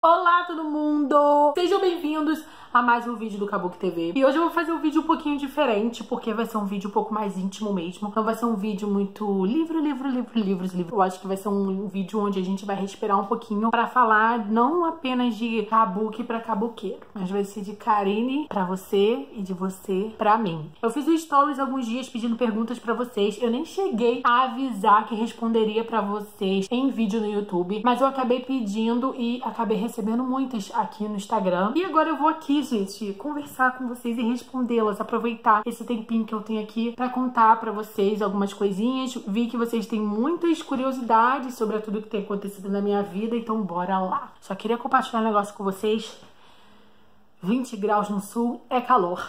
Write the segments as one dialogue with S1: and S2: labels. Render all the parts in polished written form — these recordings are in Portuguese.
S1: Olá todo mundo! Sejam bem-vindos a mais um vídeo do Kabuki TV. E hoje eu vou fazer um vídeo um pouquinho diferente, porque vai ser um vídeo um pouco mais íntimo mesmo. Não vai ser um vídeo muito livros. Eu acho que vai ser um vídeo onde a gente vai respirar um pouquinho pra falar não apenas de Kabuki pra kabuqueiro, mas vai ser de Karine pra você e de você pra mim. Eu fiz um stories alguns dias pedindo perguntas pra vocês. Eu nem cheguei a avisar que responderia pra vocês em vídeo no YouTube, mas eu acabei pedindo e acabei recebendo muitas aqui no Instagram. E agora eu vou aqui, gente, conversar com vocês e respondê-las, aproveitar esse tempinho que eu tenho aqui pra contar pra vocês algumas coisinhas. Vi que vocês têm muitas curiosidades sobre tudo que tem acontecido na minha vida, então bora lá. Só queria compartilhar um negócio com vocês. 20 graus no sul é calor.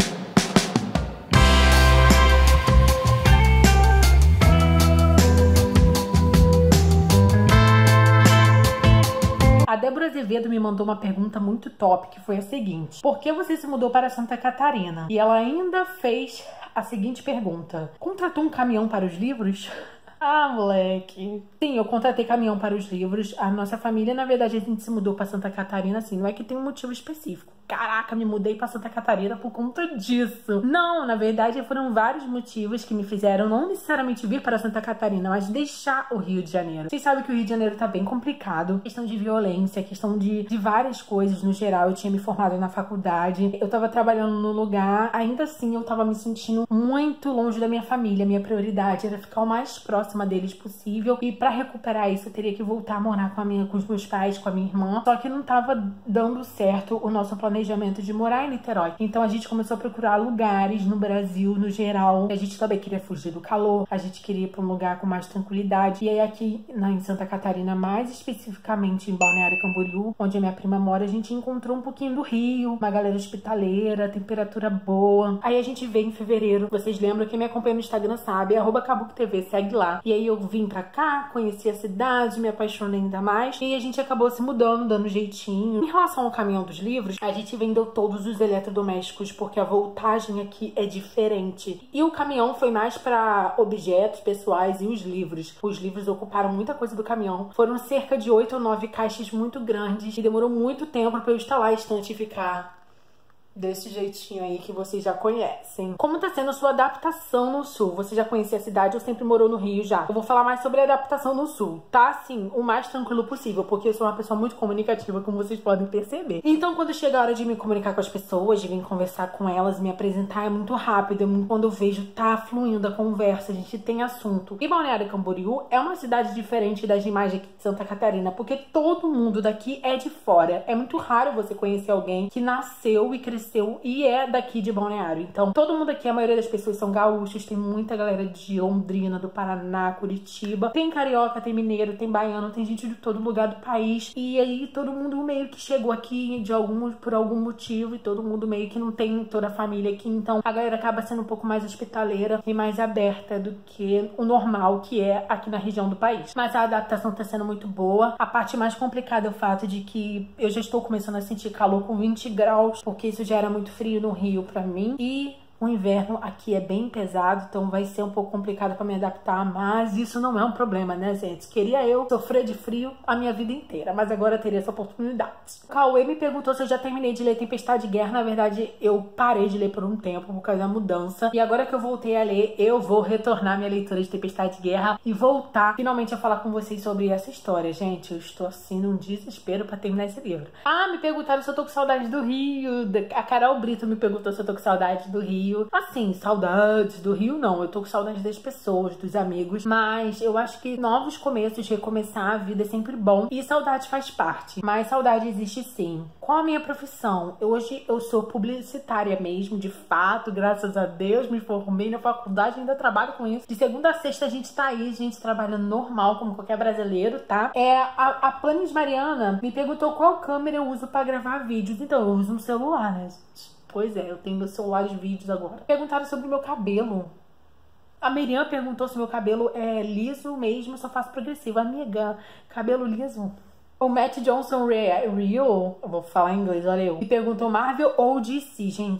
S1: A Débora Azevedo me mandou uma pergunta muito top, que foi a seguinte: por que você se mudou para Santa Catarina? E ela ainda fez a seguinte pergunta: contratou um caminhão para os livros? Ah, moleque. Sim, eu contratei caminhão para os livros. A nossa família, na verdade, a gente se mudou para Santa Catarina, assim, não é que tem um motivo específico. Caraca, me mudei para Santa Catarina por conta disso. Não, na verdade, foram vários motivos que me fizeram não necessariamente vir para Santa Catarina, mas deixar o Rio de Janeiro. Vocês sabem que o Rio de Janeiro tá bem complicado. Questão de violência, questão de várias coisas no geral. Eu tinha me formado na faculdade, eu tava trabalhando no lugar, ainda assim eu tava me sentindo muito longe da minha família. Minha prioridade era ficar o mais próxima deles possível. E pra recuperar isso, eu teria que voltar a morar com os meus pais, com a minha irmã. Só que não tava dando certo o nosso planejamento de morar em Niterói. Então a gente começou a procurar lugares no Brasil, no geral. A gente também queria fugir do calor, a gente queria ir pra um lugar com mais tranquilidade. E aí aqui em Santa Catarina, mais especificamente em Balneário Camboriú, onde a minha prima mora, a gente encontrou um pouquinho do Rio, uma galera hospitaleira, temperatura boa. Aí a gente veio em fevereiro. Vocês lembram, quem me acompanha no Instagram sabe, @KabukiTV, segue lá. E aí eu vim pra cá, conheci a cidade, me apaixonei ainda mais. E a gente acabou se mudando, dando jeitinho. Em relação ao caminhão dos livros, a gente vendeu todos os eletrodomésticos, porque a voltagem aqui é diferente. E o caminhão foi mais pra objetos pessoais e os livros. Os livros ocuparam muita coisa do caminhão. Foram cerca de 8 ou 9 caixas muito grandes. E demorou muito tempo pra eu instalar a estante e ficar desse jeitinho aí que vocês já conhecem. Como tá sendo a sua adaptação no sul? Você já conhecia a cidade ou sempre morou no Rio já? Eu vou falar mais sobre a adaptação no sul, tá? Assim, o mais tranquilo possível, porque eu sou uma pessoa muito comunicativa, como vocês podem perceber. Então, quando chega a hora de me comunicar com as pessoas, de vir conversar com elas, me apresentar, é muito rápido. Quando eu vejo, tá fluindo a conversa, a gente tem assunto. E Balneário Camboriú é uma cidade diferente das demais aqui de Santa Catarina, porque todo mundo daqui é de fora. É muito raro você conhecer alguém que nasceu e cresceu e é daqui de Balneário. Então, todo mundo aqui, a maioria das pessoas são gaúchos, tem muita galera de Londrina, do Paraná, Curitiba, tem carioca, tem mineiro, tem baiano, tem gente de todo lugar do país. E aí, todo mundo meio que chegou aqui por algum motivo, e todo mundo meio que não tem toda a família aqui. Então, a galera acaba sendo um pouco mais hospitaleira e mais aberta do que o normal que é aqui na região do país. Mas a adaptação tá sendo muito boa. A parte mais complicada é o fato de que eu já estou começando a sentir calor com 20 graus, porque isso já era muito frio no Rio pra mim. E o inverno aqui é bem pesado, então vai ser um pouco complicado pra me adaptar, mas isso não é um problema, né, gente? Queria eu sofrer de frio a minha vida inteira, mas agora eu teria essa oportunidade. O Cauê me perguntou se eu já terminei de ler Tempestade de Guerra. Na verdade, eu parei de ler por um tempo por causa da mudança, e agora que eu voltei a ler, eu vou retornar minha leitura de Tempestade de Guerra e voltar finalmente a falar com vocês sobre essa história. Gente, eu estou assim num desespero pra terminar esse livro. Ah, me perguntaram se eu tô com saudade do Rio. A Carol Brito me perguntou se eu tô com saudade do Rio. Assim, saudades do Rio não, eu tô com saudade das pessoas, dos amigos, mas eu acho que novos começos, recomeçar a vida é sempre bom e saudade faz parte, mas saudade existe sim. Qual a minha profissão? Hoje eu sou publicitária mesmo, de fato, graças a Deus, me formei na faculdade e ainda trabalho com isso. De segunda a sexta a gente tá aí, gente, trabalhando normal, como qualquer brasileiro, tá? A Planis Mariana me perguntou qual câmera eu uso pra gravar vídeos, então eu uso um celular, né, gente? Pois é, eu tenho meu celular de vídeos agora. Perguntaram sobre o meu cabelo. A Miriam perguntou se meu cabelo é liso mesmo, só faço progressivo. Amiga, cabelo liso? O Matt Johnson Real, eu vou falar em inglês, olha eu. Me perguntou Marvel ou DC, gente.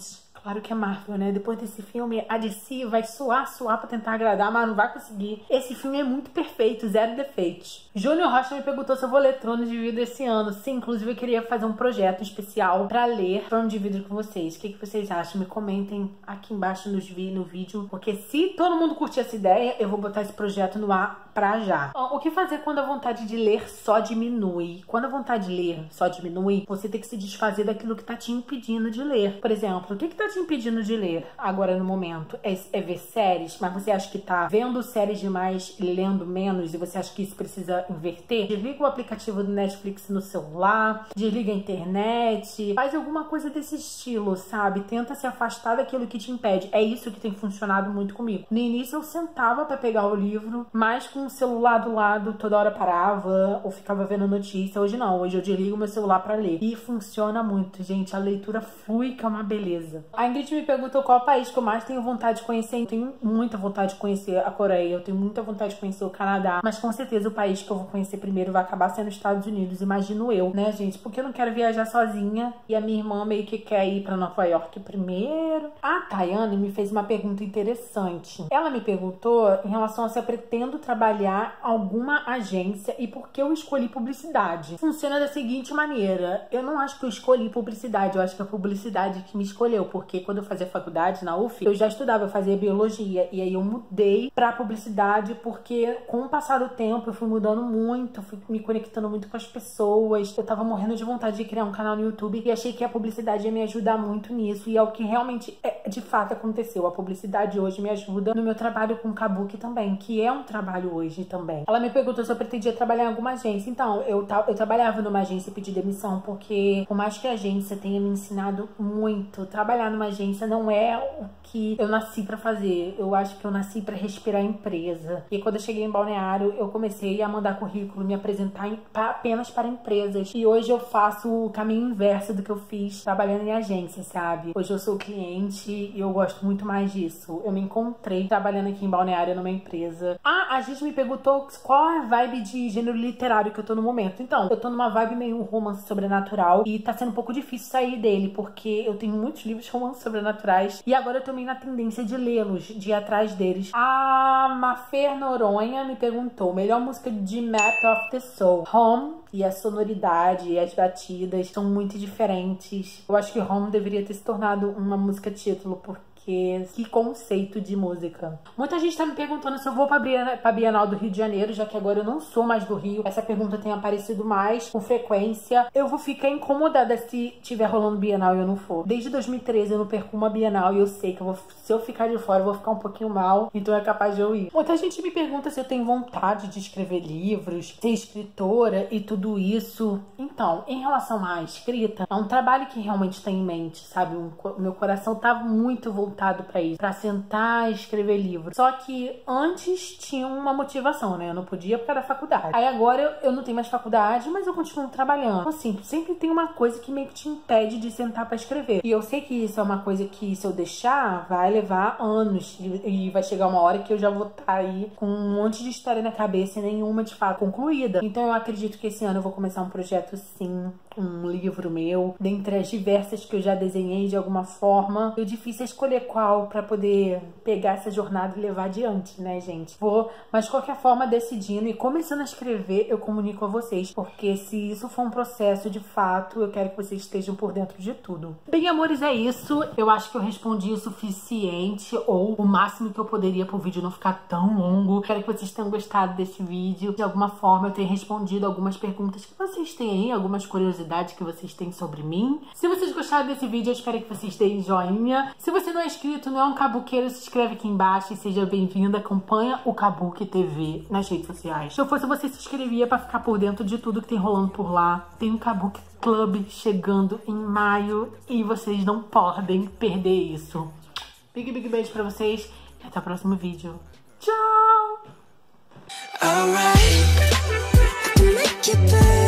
S1: Claro que é Marvel, né? Depois desse filme, a DC vai suar pra tentar agradar, mas não vai conseguir. Esse filme é muito perfeito, zero defeitos. Júnior Rocha me perguntou se eu vou ler Trono de Vidro esse ano. Sim, inclusive eu queria fazer um projeto especial pra ler Trono de Vidro com vocês. O que vocês acham? Me comentem aqui embaixo no vídeo, porque se todo mundo curtir essa ideia, eu vou botar esse projeto no ar pra já. O que fazer quando a vontade de ler só diminui? Quando a vontade de ler só diminui, você tem que se desfazer daquilo que tá te impedindo de ler. Por exemplo, o que tá te impedindo de ler agora no momento? É ver séries? Mas você acha que tá vendo séries demais e lendo menos e você acha que isso precisa inverter? Desliga o aplicativo do Netflix no celular, desliga a internet, faz alguma coisa desse estilo, sabe? Tenta se afastar daquilo que te impede. É isso que tem funcionado muito comigo. No início eu sentava pra pegar o livro, mas com o celular do lado, toda hora parava ou ficava vendo notícia. Hoje não, hoje eu desligo meu celular pra ler. E funciona muito, gente. A leitura flui, que é uma beleza. A Ingrid me perguntou qual país que eu mais tenho vontade de conhecer. Eu tenho muita vontade de conhecer a Coreia, eu tenho muita vontade de conhecer o Canadá, mas com certeza o país que eu vou conhecer primeiro vai acabar sendo os Estados Unidos, imagino eu, né, gente? Porque eu não quero viajar sozinha e a minha irmã meio que quer ir pra Nova York primeiro. A Tayane me fez uma pergunta interessante. Ela me perguntou em relação a se eu pretendo trabalhar alguma agência e por que eu escolhi publicidade. Funciona da seguinte maneira: eu não acho que eu escolhi publicidade, eu acho que a publicidade que me escolheu, porque quando eu fazia faculdade na UF, eu já estudava, eu fazia biologia, e aí eu mudei pra publicidade porque com o passar do tempo eu fui mudando muito, fui me conectando muito com as pessoas, eu tava morrendo de vontade de criar um canal no YouTube e achei que a publicidade ia me ajudar muito nisso, e é o que realmente de fato aconteceu. A publicidade hoje me ajuda no meu trabalho com o Kabuki também, que é um trabalho hoje também. Ela me perguntou se eu pretendia trabalhar em alguma agência. Então, eu trabalhava numa agência e pedi demissão, porque por mais que a agência tenha me ensinado muito, trabalhar numa agência não é o que eu nasci pra fazer. Eu acho que eu nasci pra respirar a empresa. E quando eu cheguei em Balneário, eu comecei a mandar currículo, me apresentar apenas para empresas. E hoje eu faço o caminho inverso do que eu fiz trabalhando em agência, sabe? Hoje eu sou cliente e eu gosto muito mais disso. Eu me encontrei trabalhando aqui em Balneário numa empresa. A gente me perguntou qual é a vibe de gênero literário que eu tô no momento. Então, eu tô numa vibe meio romance sobrenatural e tá sendo um pouco difícil sair dele, porque eu tenho muitos livros de romance sobrenaturais e agora eu tô meio na tendência de lê-los, de ir atrás deles. A Mafer Noronha me perguntou: melhor música de Map of the Soul. Home, e a sonoridade e as batidas são muito diferentes. Eu acho que Home deveria ter se tornado uma música título, porque que conceito de música. Muita gente tá me perguntando se eu vou pra Bienal do Rio de Janeiro, já que agora eu não sou mais do Rio. Essa pergunta tem aparecido mais com frequência. Eu vou ficar incomodada se tiver rolando Bienal e eu não for. Desde 2013 eu não perco uma Bienal e eu sei que se eu ficar de fora eu vou ficar um pouquinho mal, então é capaz de eu ir. Muita gente me pergunta se eu tenho vontade de escrever livros, ser escritora e tudo isso. Então, em relação à escrita, é um trabalho que realmente tem em mente, sabe? O meu coração tá muito voltado pra isso, pra sentar e escrever livro. Só que antes tinha uma motivação, né? Eu não podia por causa da faculdade. Aí agora eu não tenho mais faculdade, mas eu continuo trabalhando. Então, assim, sempre tem uma coisa que meio que te impede de sentar pra escrever. E eu sei que isso é uma coisa que, se eu deixar, vai levar anos. E vai chegar uma hora que eu já vou estar aí com um monte de história na cabeça e nenhuma, de fato, concluída. Então eu acredito que esse ano eu vou começar um projeto, sim, um livro meu, dentre as diversas que eu já desenhei de alguma forma. O difícil é escolher qual pra poder pegar essa jornada e levar adiante, né, gente? Mas de qualquer forma, decidindo e começando a escrever, eu comunico a vocês, porque se isso for um processo de fato, eu quero que vocês estejam por dentro de tudo. Bem, amores, é isso. Eu acho que eu respondi o suficiente, ou o máximo que eu poderia pro vídeo não ficar tão longo. Quero que vocês tenham gostado desse vídeo. De alguma forma, eu tenho respondido algumas perguntas que vocês têm aí, algumas curiosidades que vocês têm sobre mim. Se vocês gostaram desse vídeo, eu espero que vocês deem joinha. Se você não é inscrito, não é um kabuqueiro, se inscreve aqui embaixo e seja bem-vindo. Acompanha o Kabuki TV nas redes sociais. Se eu fosse você, se inscrevia pra ficar por dentro de tudo que tem rolando por lá. Tem um Kabuki Club chegando em maio e vocês não podem perder isso. Big beijo pra vocês e até o próximo vídeo. Tchau!